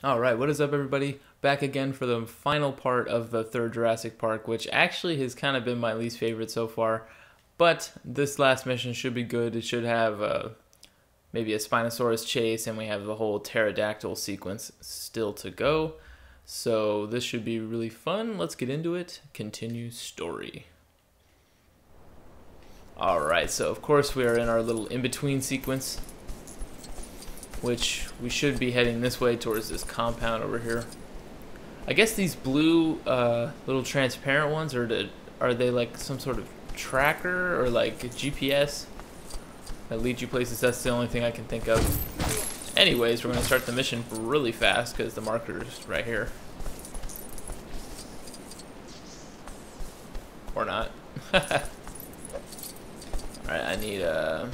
Alright, what is up everybody? Back again for the final part of the third Jurassic Park, which actually has kind of been my least favorite so far. But this last mission should be good. It should have maybe a Spinosaurus chase, and we have the whole pterodactyl sequence still to go. So this should be really fun. Let's get into it. Continue story. Alright, so of course we are in our little in-between sequence, which we should be heading this way towards this compound over here. I guess these blue little transparent ones are they like some sort of tracker or like a GPS that leads you places? That's the only thing I can think of. Anyways, we're gonna start the mission really fast because the marker is right here. Or not. Alright, I need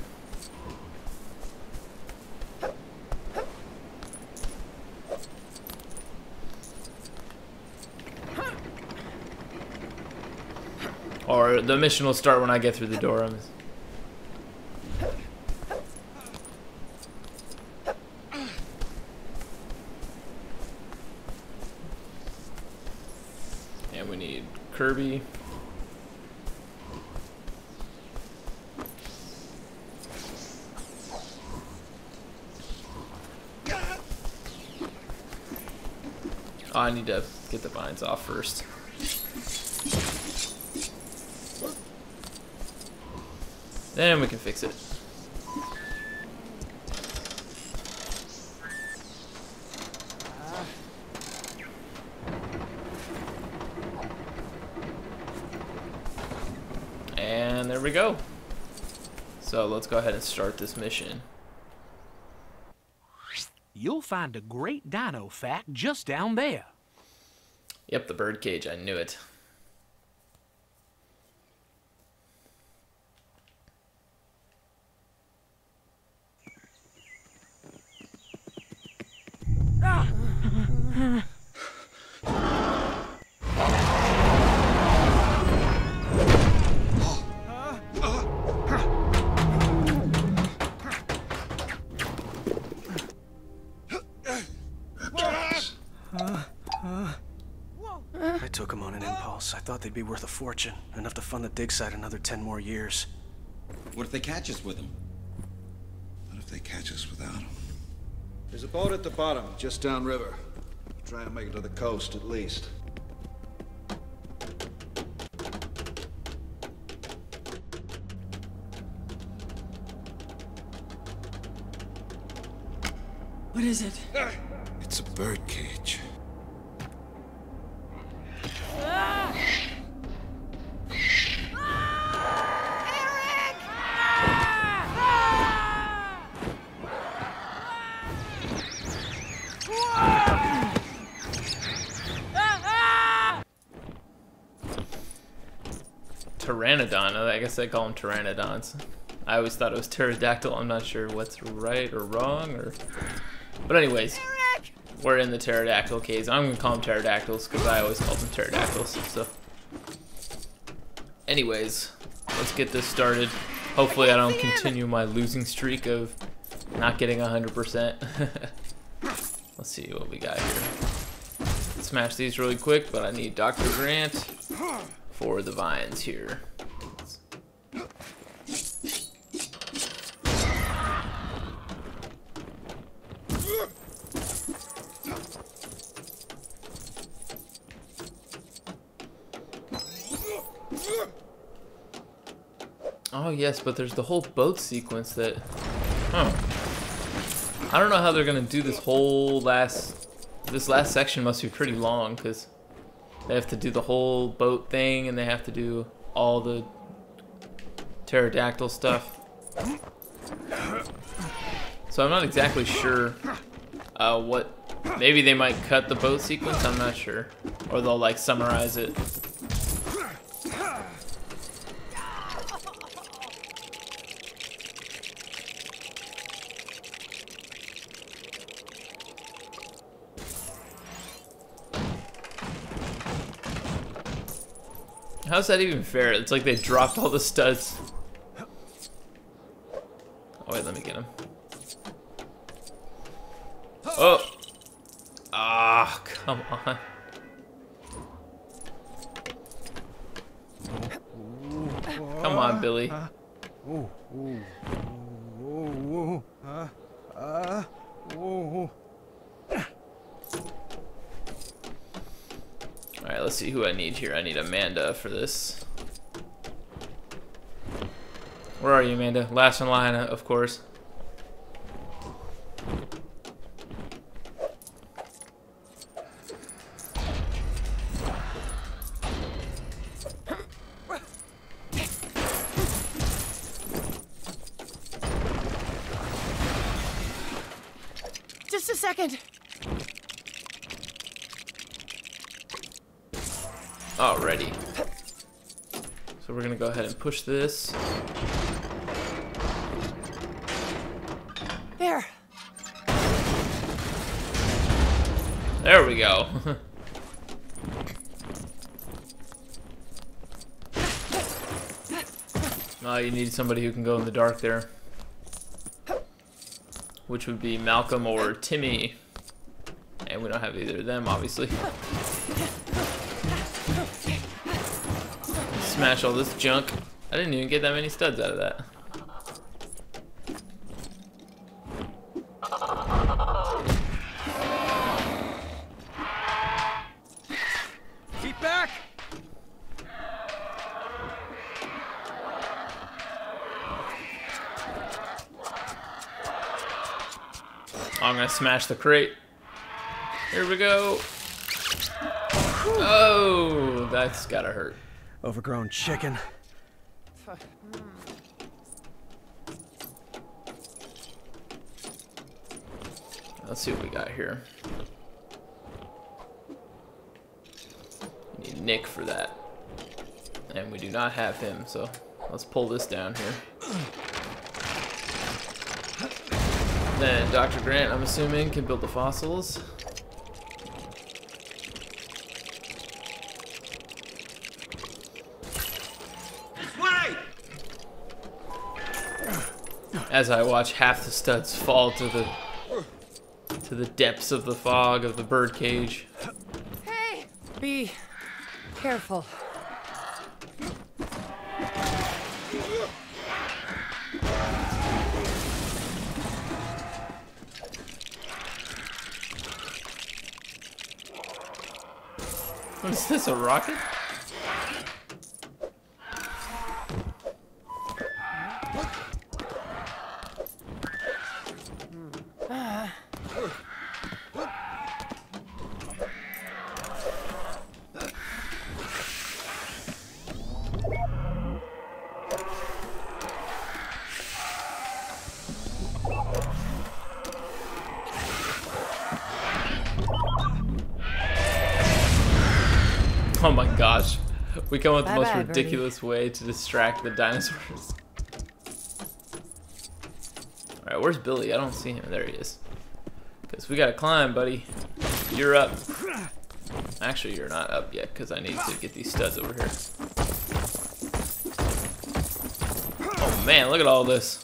or the mission will start when I get through the door. And we need Kirby. Oh, I need to get the vines off first. Then we can fix it. And there we go. So let's go ahead and start this mission. You'll find a great dino fact just down there. Yep, the birdcage. I knew it. I took them on an impulse. I thought they'd be worth a fortune, enough to fund the dig site another 10 more years. What if they catch us with them? What if they catch us without them? There's a boat at the bottom, just downriver. Try and make it to the coast, at least. What is it? It's a bird cage. Pteranodon. I guess they call them pteranodons. I always thought it was pterodactyl. I'm not sure what's right or wrong, but anyways, we're in the pterodactyl case. I'm gonna call them pterodactyls because I always call them pterodactyls. So, anyways, let's get this started. Hopefully, I don't continue my losing streak of not getting 100%. Let's see what we got here. Smash these really quick, but I need Dr. Grant for the vines here. Oh yes, but there's the whole boat sequence that, I don't know how they're gonna do this whole this last section must be pretty long because they have to do the whole boat thing and they have to do all the pterodactyl stuff. So I'm not exactly sure maybe they might cut the boat sequence, I'm not sure. Or they'll like summarize it. How's that even fair? It's like they dropped all the studs. Oh wait, let me get him. Oh! Come on. Come on, Billy. Alright, let's see who I need here. I need Amanda for this. Where are you, Amanda? Last in line, of course. Just a second. Alrighty. So we're gonna go ahead and push this. There. There we go. Oh, you need somebody who can go in the dark there. Which would be Malcolm or Timmy. And we don't have either of them, obviously. Smash all this junk. I didn't even get that many studs out of that. Keep back! I'm gonna smash the crate. Here we go. Oh, that's gotta hurt. Overgrown chicken. Let's see what we got here. We need Nick for that. And we do not have him, so let's pull this down here. Then Dr. Grant, I'm assuming, can build the fossils. As I watch half the studs fall to the depths of the fog of the birdcage. Hey! Be careful. What is this, a rocket? Oh my gosh. We come up with the most Bye-bye, ridiculous way to distract the dinosaurs. Alright, where's Billy? I don't see him. There he is. Because we gotta climb, buddy. You're up. Actually, you're not up yet, because I need to get these studs over here. Oh man, look at all this.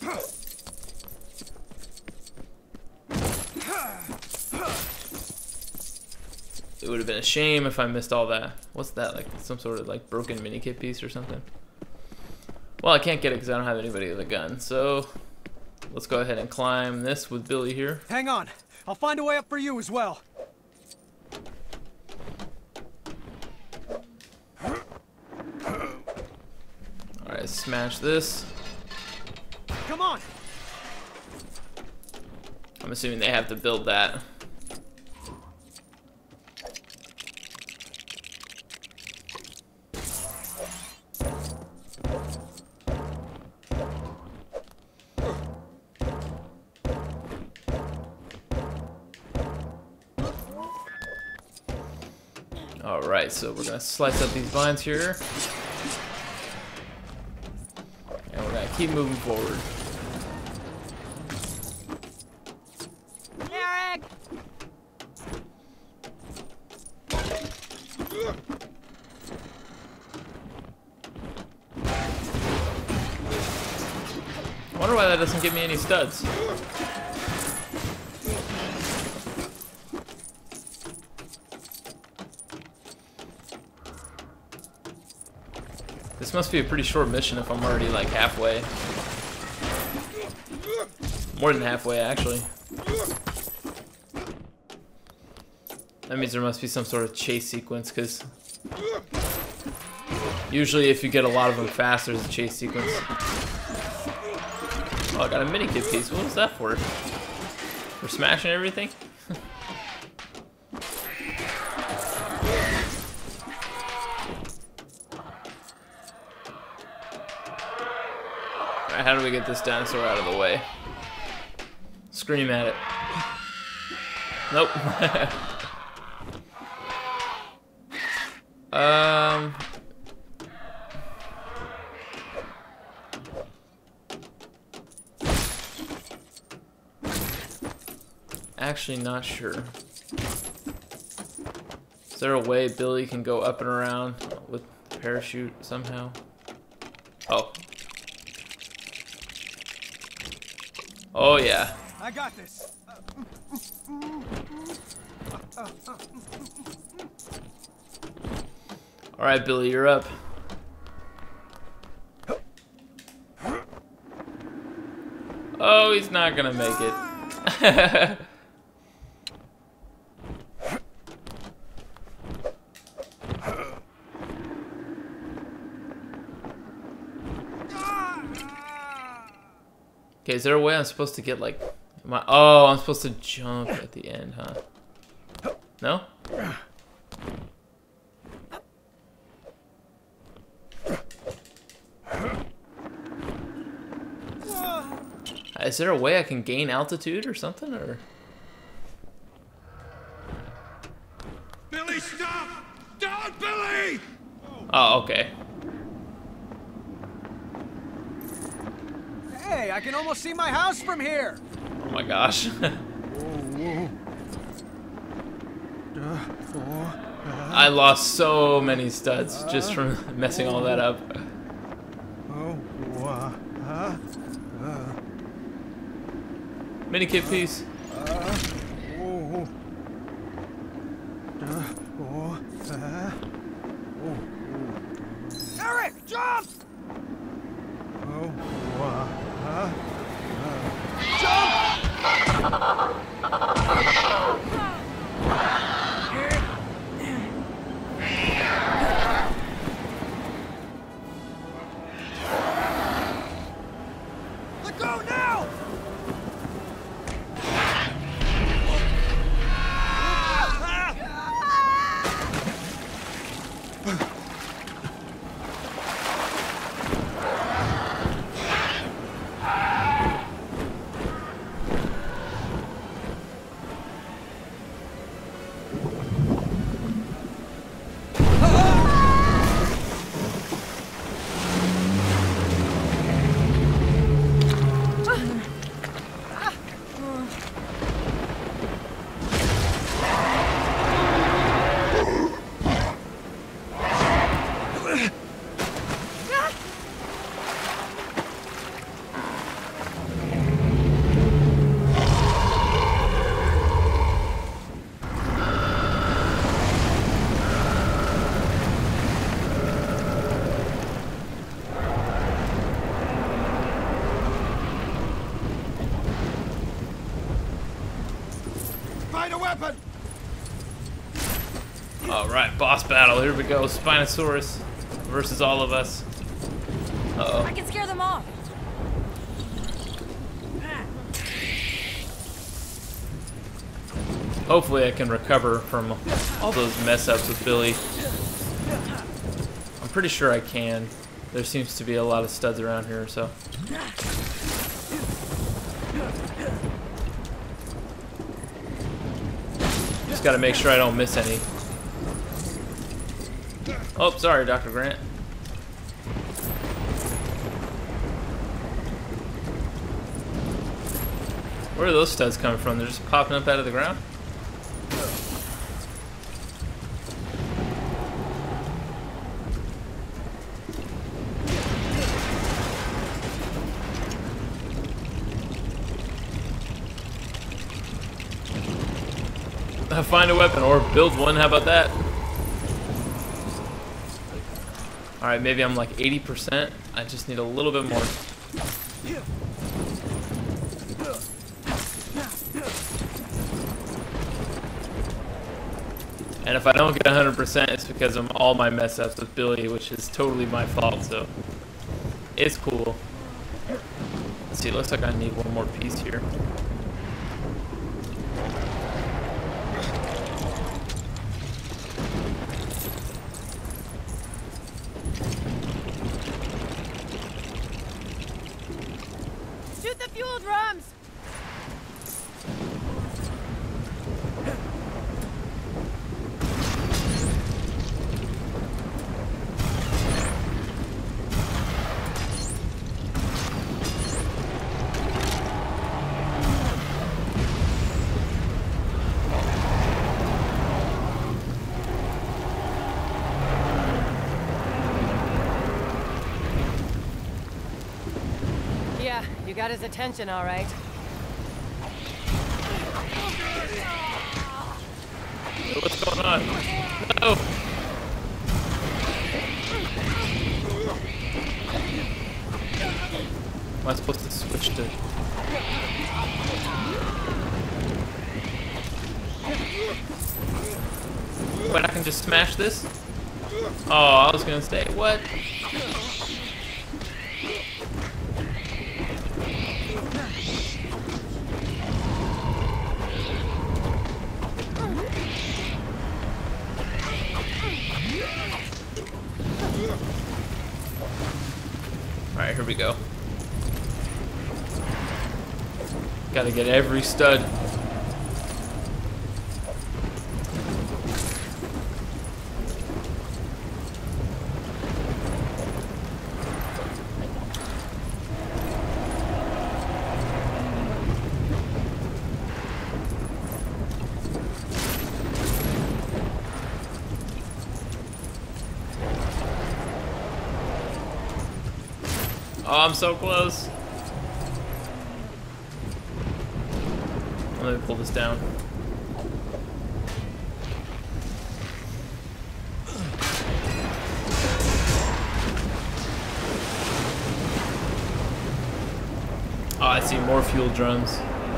It would have been a shame if I missed all that. What's that, like some sort of like broken mini kit piece or something? Well, I can't get it because I don't have anybody with a gun. So let's go ahead and climb this with Billy here. Hang on. I'll find a way up for you as well. Alright, smash this. Come on. I'm assuming they have to build that. Alright, so we're gonna slice up these vines here. And we're gonna keep moving forward. Eric! I wonder why that doesn't give me any studs. This must be a pretty short mission if I'm already like halfway. More than halfway, actually. That means there must be some sort of chase sequence, because usually if you get a lot of them fast, there's a chase sequence. Oh, I got a mini kit piece. What was that for? For smashing everything? Alright, how do we get this dinosaur out of the way? Scream at it. Nope. Actually not sure. Is there a way Billy can go up and around with the parachute somehow? Oh. Oh yeah. I got this. All right, Billy, you're up. Oh, he's not gonna make it. Okay, is there a way I'm supposed to get like my... Oh, I'm supposed to jump at the end, huh? No? Is there a way I can gain altitude or something, or? Billy, stop! Don't, Billy! Oh, okay. Hey, I can almost see my house from here. Oh my gosh. I lost so many studs just from messing all that up. Minikit piece. Eric, jump! Let go now! Find a weapon! Alright, boss battle. Here we go. Spinosaurus versus all of us. Uh-oh. I can scare them off. Hopefully I can recover from all those mess ups with Billy. I'm pretty sure I can. There seems to be a lot of studs around here, so. Just gotta make sure I don't miss any. Oh, sorry, Dr. Grant. Where are those studs coming from? They're just popping up out of the ground? Find a weapon or build one, how about that? Alright, maybe I'm like 80%. I just need a little bit more. And if I don't get 100%, it's because of all my mess ups with Billy, which is totally my fault, so it's cool. Let's see, it looks like I need one more piece here. Shoot the fuel drums! Yeah, you got his attention, all right. What's going on? No! Am I supposed to switch to... Wait, I can just smash this? Oh, I was gonna say, what? Alright, here we go. Gotta get every stud. Oh, I'm so close. Let me pull this down. Oh, I see more fuel drums.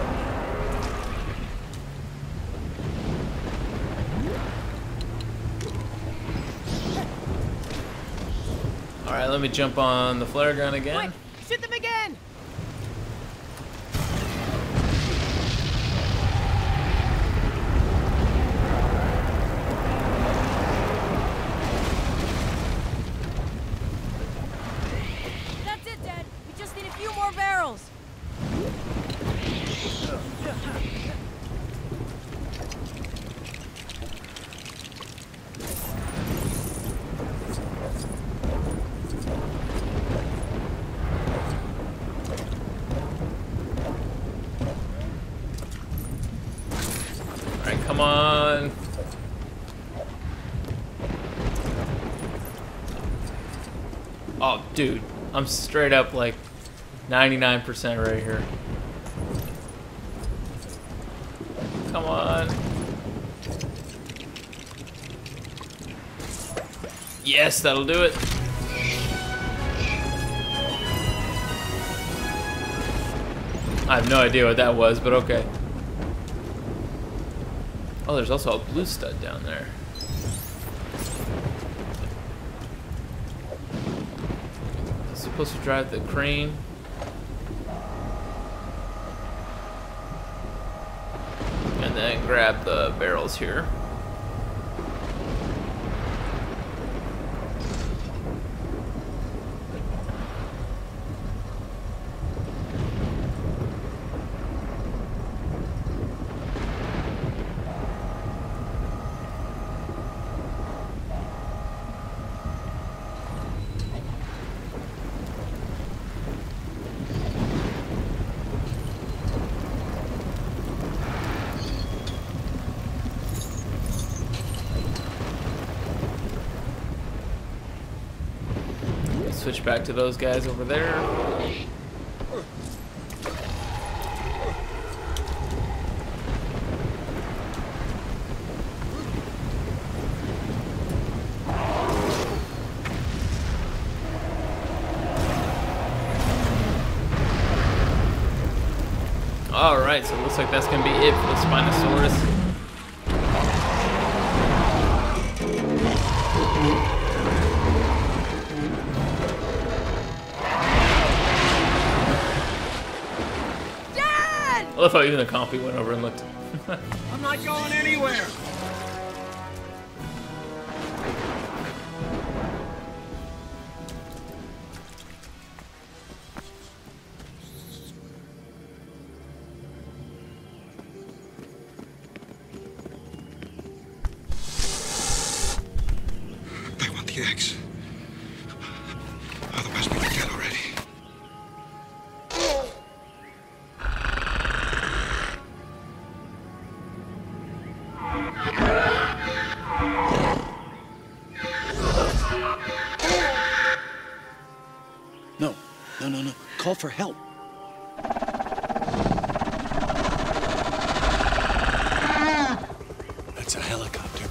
Alright, let me jump on the flare gun again. Quick, shoot them again! That's it, Dad. We just need a few more barrels. Alright, come on. Oh, dude. I'm straight up like 99% right here. Come on. Yes, that'll do it. I have no idea what that was, but okay. Oh, there's also a blue stud down there. I'm supposed to drive the crane. And then grab the barrels here. Switch back to those guys over there. Alright, so it looks like that's going to be it for the Spinosaurus. Dad! I love how even the compy went over and looked. I'm not going anywhere. They want the eggs. Otherwise, we'd be dead already. No. Call for help. That's a helicopter.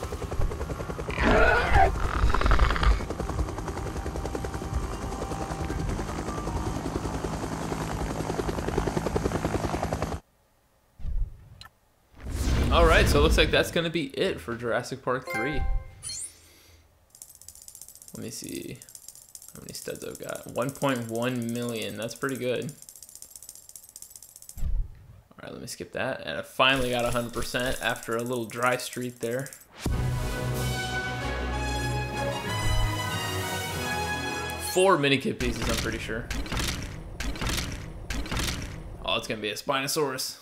Alright, so it looks like that's going to be it for Jurassic Park 3. Let me see how many studs I've got. 1.1 million. That's pretty good. Alright, let me skip that. And I finally got 100% after a little dry streak there. Four mini-kit pieces, I'm pretty sure. Oh, it's going to be a Spinosaurus.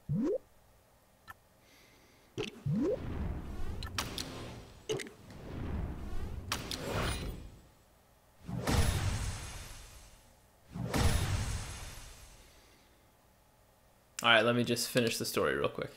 Alright, let me just finish the story real quick.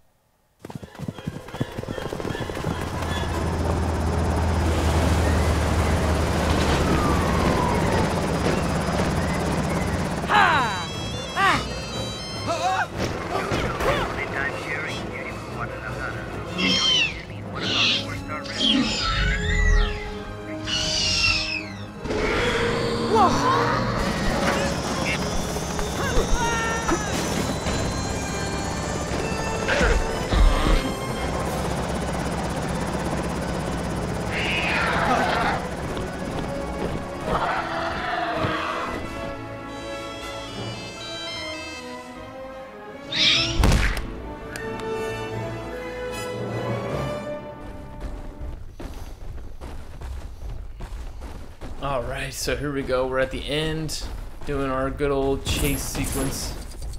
Alright, so here we go. We're at the end, doing our good old chase sequence.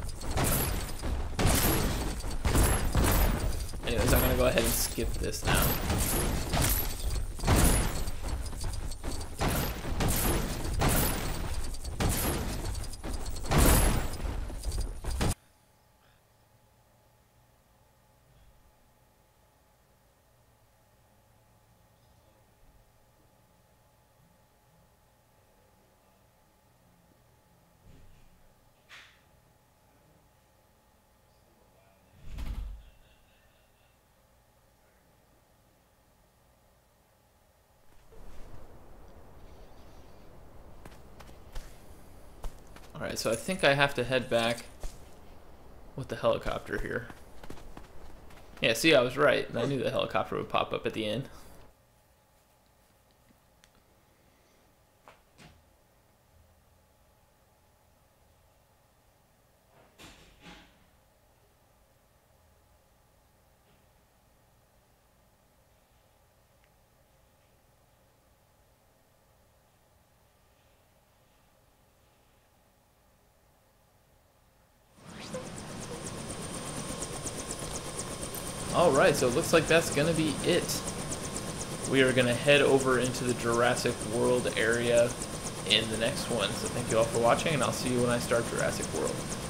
Anyways, I'm gonna go ahead and skip this now. Alright, so I think I have to head back with the helicopter here. Yeah, see, I was right. I knew the helicopter would pop up at the end. Alright, so it looks like that's going to be it. We are going to head over into the Jurassic World area in the next one. So thank you all for watching, and I'll see you when I start Jurassic World.